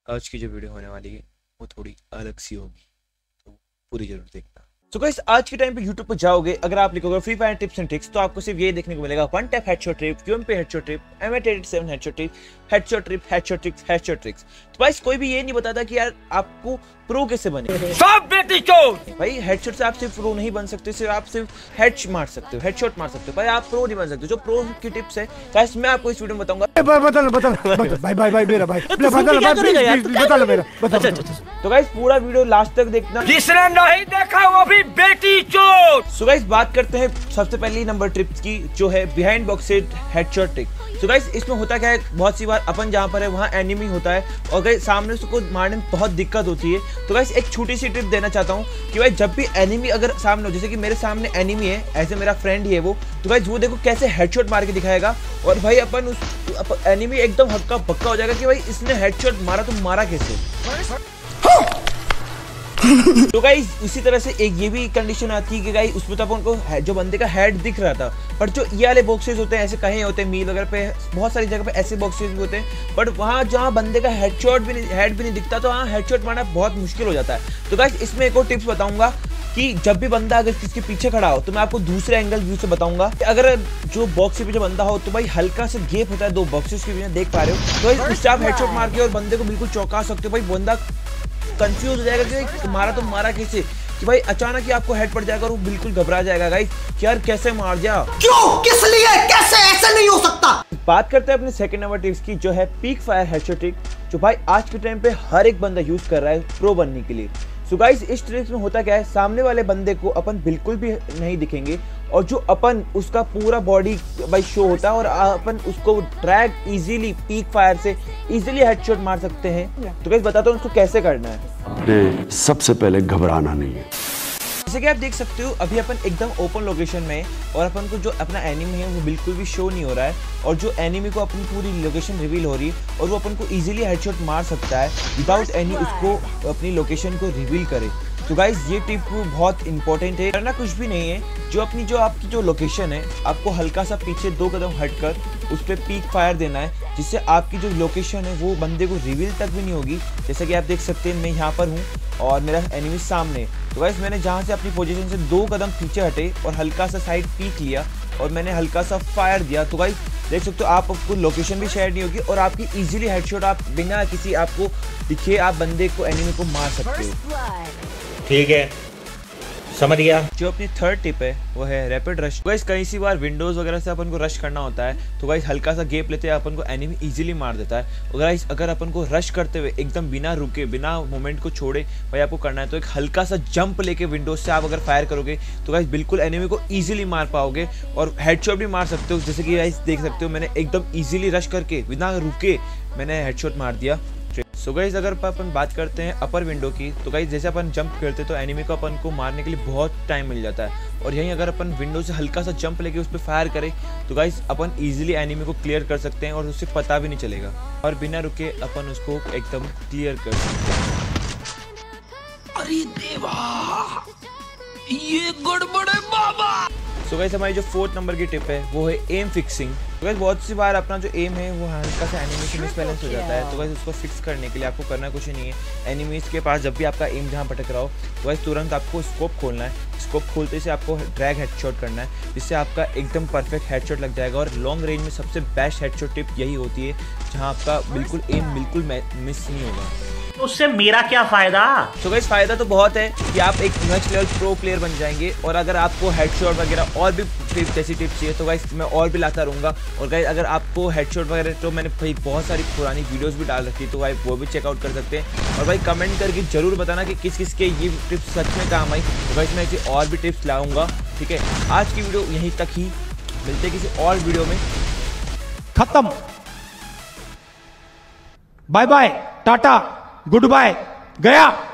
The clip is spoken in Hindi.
आज की जो वीडियो होने वाली है वो थोड़ी अलग सी होगी, तो पूरी जरूर देखना। तो गाइस आज के टाइम पे YouTube पर जाओगे, अगर आप लिखोगे free fire tips and tricks, तो आपको सिर्फ ये देखने को मिलेगा one tap headshot trip, UMP headshot trip, M887 headshot trip, headshot trip, headshot tricks, headshot tricks. तो गाइस कोई भी ये नहीं बताता कि यार आपको प्रो कैसे बने। सब बेटी चोद भाई, हेडशॉट से आप सिर्फ प्रो नहीं बन सकते, सिर्फ आप सिर्फ हेड मार सकते हो, हेडशॉट मार सकते हो भाई, आप प्रो नहीं बन सकते। जो प्रो की टिप्स है गाइस मैं आपको इस वीडियो में बताऊंगा। बता भाई मेरा भाई बता मेरा। तो गाइस पूरा वीडियो लास्ट तक देखना, जिसने नहीं देखा वो भी बेटी चोद। सो गाइस बात करते हैं सबसे पहली नंबर ट्रिप्स की, जो है behind box headshot trick. So guys इसमें होता क्या है, बहुत सी बार अपन जहाँ पर है वहाँ एनिमी होता है और गाइस सामने उसको मारने में बहुत दिक्कत होती है। तो गाइस एक छोटी सी टिप देना चाहता हूँ कि भाई जब भी एनिमी अगर सामने हो, जैसे कि मेरे सामने एनिमी है, ऐसे मेरा फ्रेंड ही है वो, तो गाइस वो देखो कैसे हेडशॉट मार के दिखाएगा और भाई अपन उस एनिमी एकदम हक्का बक्का हो जाएगा कि भाई इसने हेडशॉट मारा तो मारा कैसे। तो गाइस उसी तरह से एक ये भी कंडीशन आती है कि गाइस उसमें तो अपन को जो बंदे का हेड दिख रहा था, पर जो ये वाले बॉक्सेस होते हैं ऐसे कहीं होते हैं, मील वगैरह पे बहुत सारी जगह पे ऐसे बॉक्सेस भी होते हैं, बट वहाँ जहाँ बंदे का हेड भी नहीं दिखता, तो वहाँ हेडशॉट मारना बहुत मुश्किल हो जाता है। तो गाइस इसमें एक और टिप्स बताऊंगा कि जब भी बंदा अगर किसके पीछे खड़ा हो तो मैं आपको दूसरे एंगल व्यू से बताऊंगा। अगर जो बॉक्स के पीछे बंदा हो तो भाई हल्का सा गैप होता है दो बॉक्सेस के बीच, देख पा रहे हो, तो उससे आप हेडशॉट मार के और बंदे को बिल्कुल चौंका सकते हो। भाई बंदा कंफ्यूज हो जाएगा कि मारा तो मारा कैसे, कि भाई अचानक ही आपको हेड पड़ जाएगा और वो बिल्कुल घबरा जाएगा गाइस कि यार कैसे मार दिया, क्यों, किस लिए, कैसे, ऐसा नहीं हो सकता। बात करते हैं अपने सेकंड नंबर टिप्स की, जो है पीक फायर हेडशॉट ट्रिक, जो भाई आज के टाइम पे हर एक बंदा यूज कर रहा है प्रो बनने के लिए। सो गाइस इस ट्रिक में होता क्या है, सामने वाले बंदे को अपन बिल्कुल भी नहीं दिखेंगे और जो अपन उसका पूरा बॉडी भाई शो होता है और अपन उसको ड्रैग इजीली पीक फायर से इजीली हेडशॉट मार सकते हैं। तो गाइस बताता हूँ उसको कैसे करना है। सबसे पहले घबराना नहीं है। जैसे कि आप देख सकते हो अभी अपन एकदम ओपन लोकेशन में है और अपन को जो अपना एनिमी है वो बिल्कुल भी शो नहीं हो रहा है और जो एनिमी को अपनी पूरी लोकेशन रिवील हो रही है और वो अपन को इजीली हेडशॉट मार सकता है विदाउट एनी उसको अपनी लोकेशन को रिवील करे। तो गाइज ये टिप बहुत इंपॉर्टेंट है, करना कुछ भी नहीं है, जो आपकी जो लोकेशन है आपको हल्का सा पीछे 2 कदम हटकर उस पर पीक फायर देना है, जिससे आपकी जो लोकेशन है वो बंदे को रिवील तक भी नहीं होगी। जैसे कि आप देख सकते हैं मैं यहाँ पर हूँ और मेरा एनिमी सामने, तो गाइस मैंने जहाँ से अपनी पोजीशन से 2 कदम पीछे हटे और हल्का सा साइड पीक लिया और मैंने हल्का सा फायर दिया, तो गाइस देख सकते हो आपको लोकेशन भी शेयर नहीं होगी और आपकी इजीली हेडशॉट आप बिना किसी आपको दिखे आप बंदे को एनिमी को मार सकते हो। ठीक है, समझ गया। जो अपनी थर्ड टिप है वो है रैपिड रश। गाइस कई सी बार विंडोज वगैरह से अपन को रश करना होता है, तो गाइस हल्का सा गैप लेते हैं अपन को एनिमी इजीली मार देता है। और गाइस अगर अपन को रश करते हुए एकदम बिना रुके बिना मोमेंट को छोड़े भाई आपको करना है, तो एक हल्का सा जंप लेके विंडोज से आप अगर फायर करोगे तो गाइस बिल्कुल एनिमी को इजीली मार पाओगे और हेडशॉट भी मार सकते हो। जैसे कि गाइस देख सकते हो मैंने एकदम इजीली रश करके बिना रुके मैंने हेडशॉट मार दिया। सो गाइस अगर अपन बात करते हैं अपर विंडो की, तो गाइस जैसे अपन जंप करते तो एनिमी को अपन को मारने के लिए बहुत टाइम मिल जाता है और यहीं अगर अपन विंडो से हल्का सा जंप लेके उस पर फायर करें तो गाइस अपन इजीली एनिमी को क्लियर कर सकते हैं और उससे पता भी नहीं चलेगा और बिना रुके अपन उसको एकदम क्लियर कर सकते हैं। अरे देवा, ये गड़बड़ है बाबा। सो गाइस हमारी जो 4th नंबर की टिप है वो है एम फिक्सिंग। तो गाइस बहुत सी बार अपना जो एम है वो हल्का सा एनिमी से मिसबैलेंस हो जाता है, तो गाइस उसको फिक्स करने के लिए आपको करना कुछ नहीं है। एनिमीज के पास जब भी आपका एम जहाँ भटक रहा हो तो गाइस तुरंत आपको स्कोप खोलना है, स्कोप खोलते से आपको ड्रैग हेडशॉट करना है, जिससे आपका एकदम परफेक्ट हेडशॉट लग जाएगा। और लॉन्ग रेंज में सबसे बेस्ट हेडशॉट टिप यही होती है जहाँ आपका बिल्कुल एम बिल्कुल मिस नहीं होगा। उससे मेरा क्या फायदा। तो गाइस फायदा तो बहुत है कि आप एक नेक्स्ट लेवल प्रो प्लेयर बन जाएंगे और अगर आपको हेडशॉट वगैरह और भी टिप जैसी टिप्स चाहिए तो गाइस मैं और भी लाता रहूँगा। और गाइस अगर आपको हेडशॉट वगैरह तो मैंने भाई बहुत सारी पुरानी वीडियोस भी डाल रखी, तो भाई वो भी चेकआउट कर सकते हैं। और भाई कमेंट करके जरूर बताना कि किस किस के ये टिप्स सच में काम आई, तो गाइस मैं ऐसी और भी टिप्स लाऊंगा। ठीक है, आज की वीडियो यहीं तक ही, मिलते किसी और वीडियो में। खत्म, bye bye, tata, goodbye, गया।